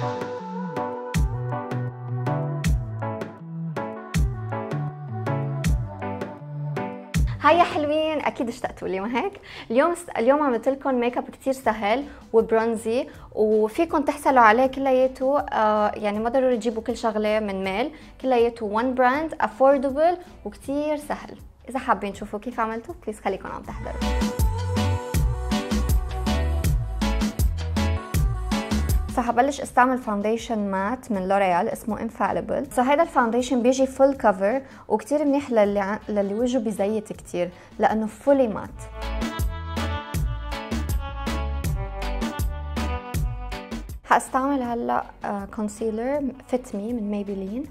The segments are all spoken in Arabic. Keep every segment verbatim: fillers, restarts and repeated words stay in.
هاي يا حلوين، اكيد اشتقتوا لي ما هيك؟ اليوم اليوم عملت لكم ميك اب كثير سهل وبرونزي، وفيكم تحصلوا عليه كلياته. آه يعني ما ضروري تجيبوا كل شغله من ميل، كلياته وان براند افوردبل وكثير سهل. اذا حابين تشوفوا كيف عملته بليز خليكم عم تحضروا. فحبلش استعمل فاونديشن مات من لوريال اسمه انفاليبل. سو هيدا الفاونديشن بيجي فول كفر وكتير منيح للي ع... للي وجهه بزيت كتير لانه فولي مات. حاستعمل هلا كونسيلر فيت مي من ميبلين.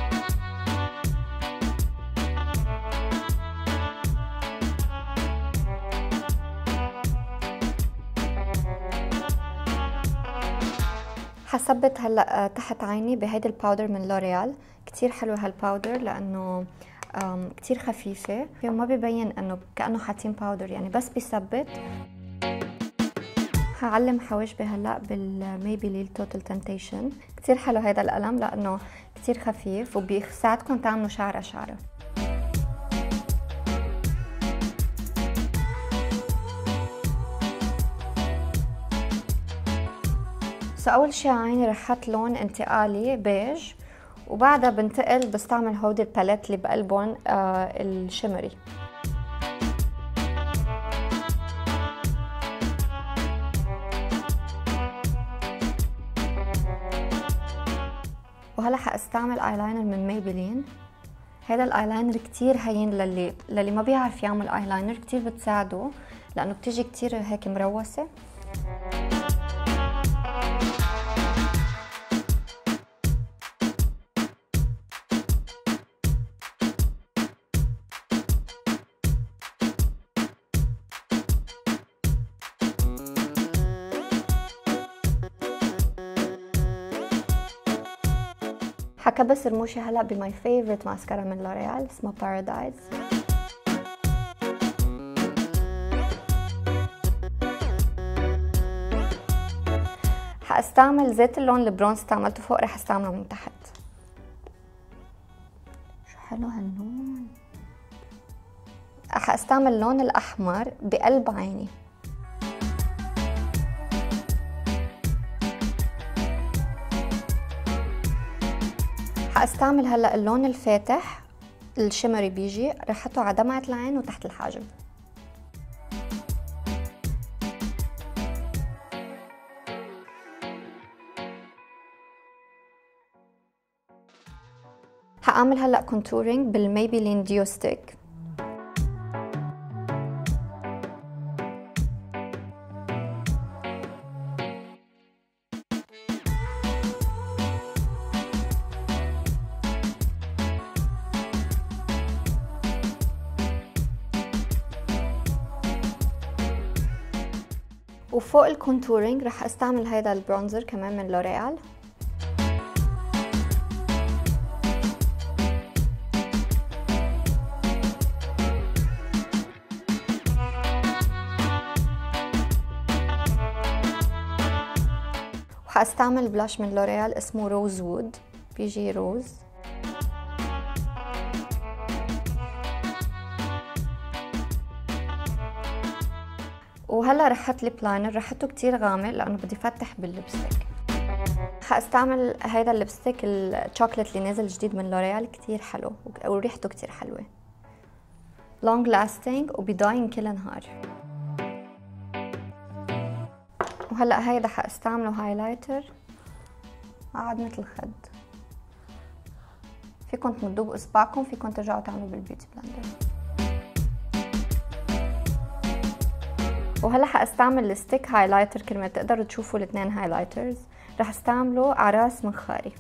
حثبت هلا تحت عيني بهيدي الباودر من لوريال. كتير حلوه هالباودر لانه كتير خفيفه وما ببين انه كانه حاطين باودر، يعني بس بيثبت. هعلم حواجبي هلا بالميبلين توتال تمتيشن. كتير حلو هيدا القلم لانه كتير خفيف وبيساعدكم تعملوا شعره شعره. سو اول شي عيني رحت لون انتقالي بيج، وبعدها بنتقل بستعمل هودي الباليت اللي بقلبهم آه الشمري. وهلا حاستعمل ايلاينر من ميبلين. هذا الايلاينر كتير هين للي للي ما بيعرف يعمل ايلاينر، كتير بتساعده لانه بتيجي كتير هيك مروسه. حكبس رموشي هلا بماي فيفورت ماسكارا من لوريال اسمها بارادايز. حاستعمل زيت اللون البرونز استعملته فوق، رح استعمله من تحت. شو حلو هاللون. حاستعمل اللون الاحمر بقلب عيني. حاستعمل هلا اللون الفاتح الشمري بيجي، رح احطه على دمعة العين وتحت الحاجب. حاعمل هلا كونتورينج بالميبلين ديو ستيك. وفوق الكونتورينج رح استعمل هيدا البرونزر كمان من لوريال. وحاستعمل بلاش من لوريال اسمه روز وود، بيجي روز. وهلا رحت ليب لاينر، رحته كتير غامق لانه بدي فتح باللبستيك. حاستعمل هيدا اللبستيك الشوكليت اللي نازل جديد من لوريال، كتير حلو وريحته كتير حلوه، لونج لاستنج وبيضاين كل نهار. وهلا هيدا حاستعمله هايلايتر على عظمه الخد. فيكم تمدوه باصبعكم، فيكم ترجعوا تعملوا بالبيوتي بلندر. وهلا حاستعمل الستيك هايلايتر كرمال تقدروا تشوفوا الاثنين هايلايترز. رح استعمله على راس منخاري.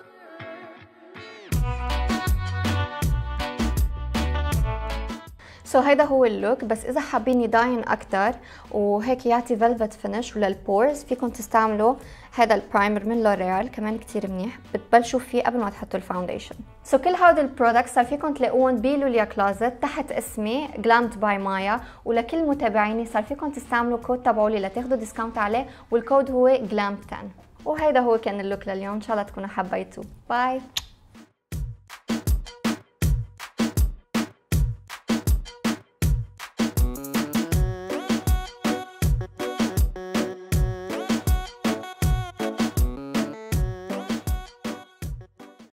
سو سو so, هيدا هو اللوك. بس اذا حابين يداين اكتر وهيك يعطي فيلفت فينش وللبورز فيكم تستعملوا هذا البرايمر من لوريال كمان كتير منيح، بتبلشوا فيه قبل ما تحطوا الفاونديشن. سو so, كل هودي البرودكتس صار فيكم تلاقوهم بلوليا كلوزت تحت اسمي جلامد باي مايا، ولكل متابعيني صار فيكم تستعملوا كود تبعولي لتاخذوا ديسكاونت عليه، والكود هو جلام عشرة. وهيدا هو كان اللوك لليوم، ان شاء الله تكونوا حبيتوه. باي.